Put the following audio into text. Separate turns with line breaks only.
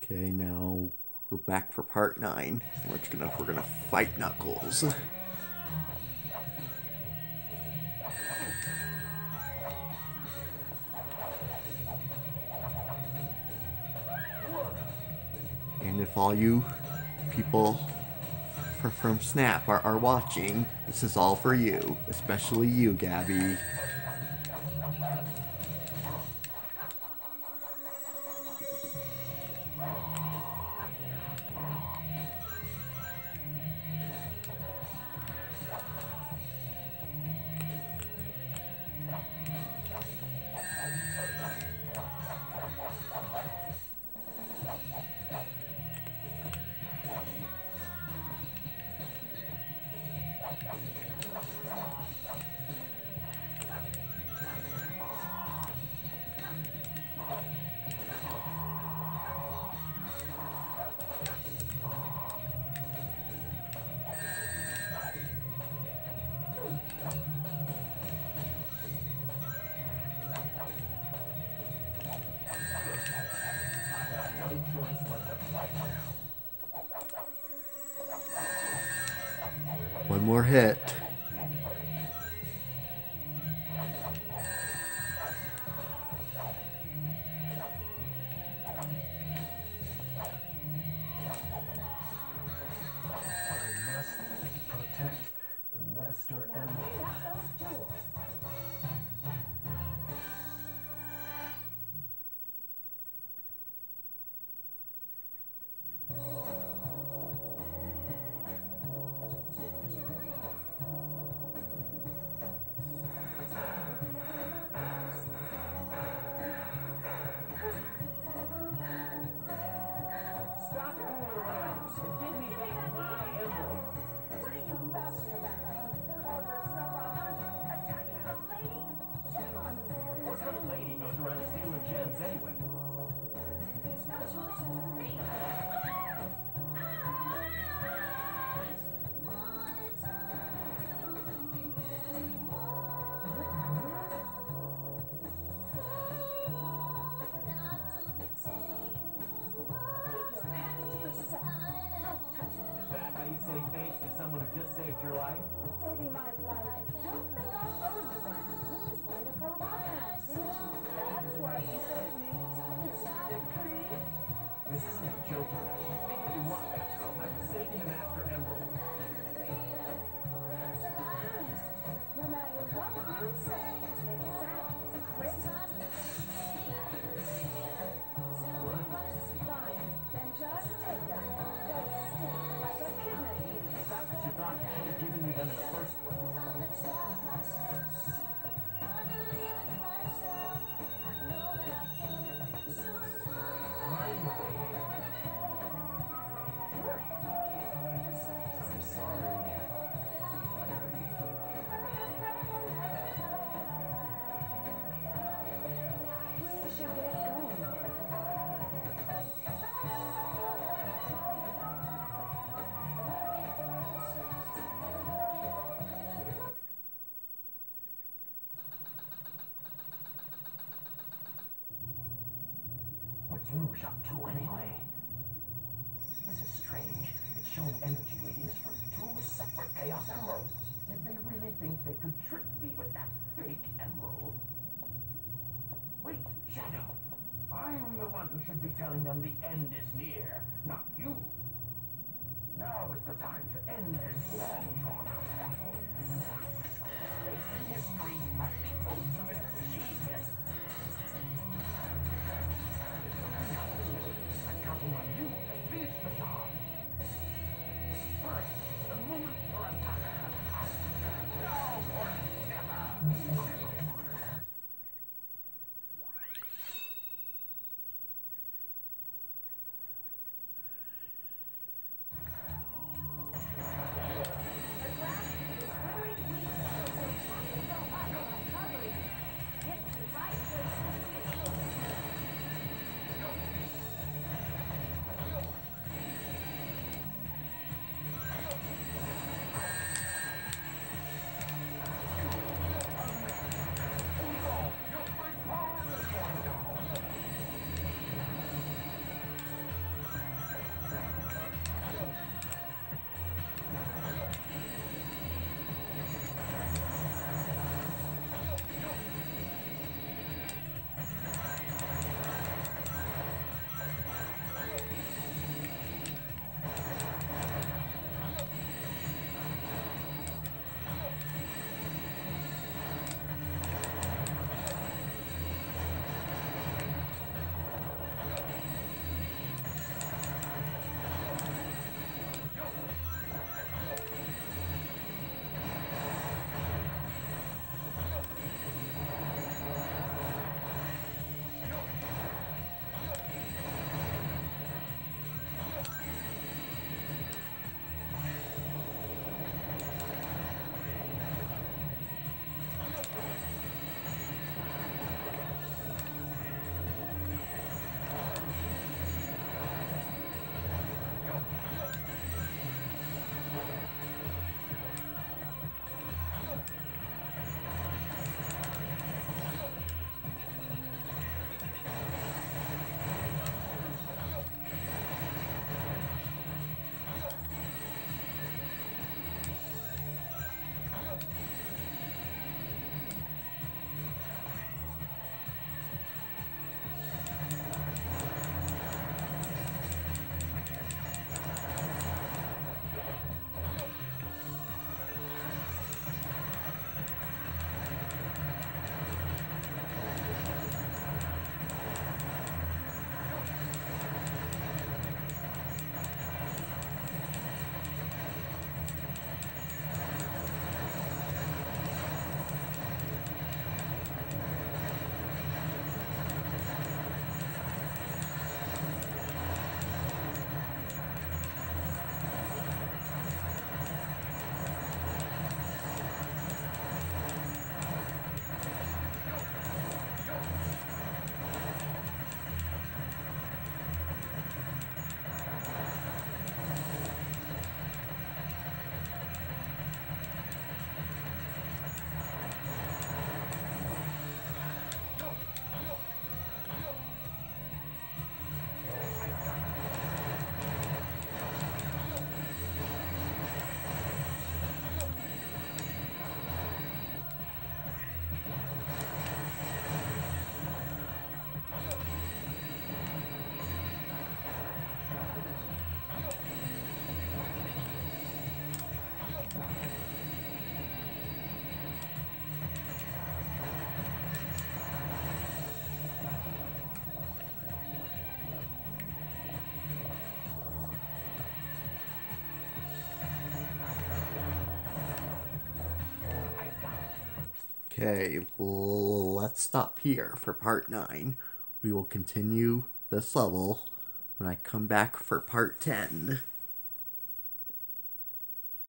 Okay, now we're back for part 9. We're gonna fight Knuckles. And if all you people from Snap are watching, this is all for you, especially you, Gabby. One more hit.
Your life? Saving my life. Don't think I'll owe you one. You just wanted to hold my hand, didn't you? That's why you saved me. You stupid creep.
This isn't a joke. Think what you want, Astro. I'm saving the Master Emerald.
No matter what you say, it sounds crazy.
What?
Fine, then just take them. They'll stink like a kidney.
That's what you thought. You should have given me them in the first place. I'm sorry.
We should get going.
What's Rouge up to anyway? This is strange. It's showing energy radius from 2 separate Chaos Emeralds. Did they really think they could trick me with that fake emerald? Wait, Shadow. I'm the one who should be telling them the end is near, not you. Now is the time to end this long drawn-out battle. Facing history as the ultimate genius. I'm counting on you to finish the job. First, the moment for attack has passed. Now or never.
Get
Okay, well, let's stop here for part 9. We will continue this level when I come back for part 10.